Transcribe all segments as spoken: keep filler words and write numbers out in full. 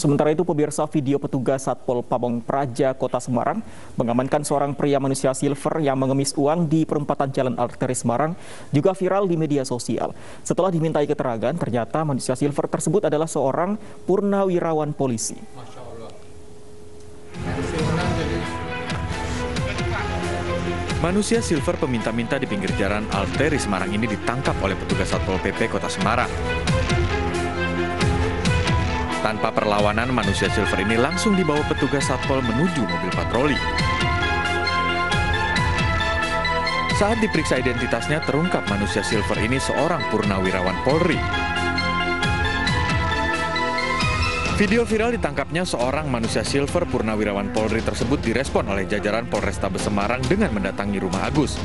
Sementara itu, pemirsa, video petugas Satpol Pamong Praja Kota Semarang mengamankan seorang pria manusia silver yang mengemis uang di perempatan Jalan Arteri Semarang juga viral di media sosial. Setelah dimintai keterangan, ternyata manusia silver tersebut adalah seorang purnawirawan polisi. Masya Allah. Manusia silver peminta-minta di pinggir jalan Arteri Semarang ini ditangkap oleh petugas Satpol P P Kota Semarang. Tanpa perlawanan, manusia silver ini langsung dibawa petugas Satpol menuju mobil patroli. Saat diperiksa identitasnya, terungkap manusia silver ini seorang purnawirawan Polri. Video viral ditangkapnya seorang manusia silver purnawirawan Polri tersebut direspon oleh jajaran Polrestabes Semarang dengan mendatangi rumah Agus.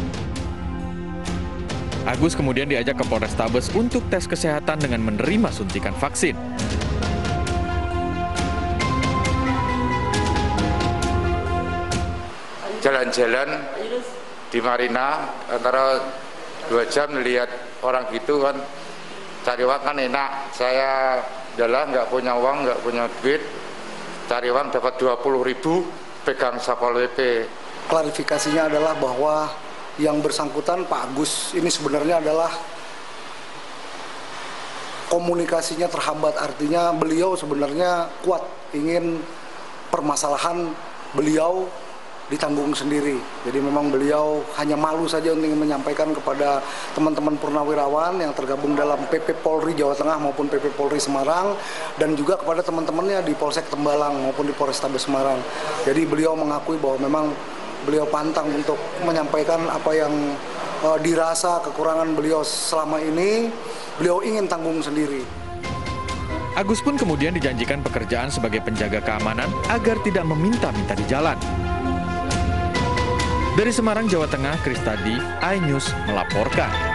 Agus kemudian diajak ke Polrestabes untuk tes kesehatan dengan menerima suntikan vaksin. Jalan-jalan di Marina antara dua jam lihat orang gitu kan, cari uang kan enak. Saya adalah nggak punya uang, nggak punya duit, cari uang dapat dua puluh ribu, pegang Satpol P P. Klarifikasinya adalah bahwa yang bersangkutan Pak Agus ini sebenarnya adalah komunikasinya terhambat, artinya beliau sebenarnya kuat ingin permasalahan beliau ditanggung sendiri. Jadi memang beliau hanya malu saja untuk menyampaikan kepada teman-teman purnawirawan yang tergabung dalam P P Polri Jawa Tengah maupun P P Polri Semarang, dan juga kepada teman-temannya di Polsek Tembalang maupun di Polrestabes Semarang. Jadi beliau mengakui bahwa memang beliau pantang untuk menyampaikan apa yang uh, dirasa kekurangan beliau selama ini, beliau ingin tanggung sendiri. Agus pun kemudian dijanjikan pekerjaan sebagai penjaga keamanan agar tidak meminta-minta di jalan. Dari Semarang, Jawa Tengah, Kristadi, iNews melaporkan.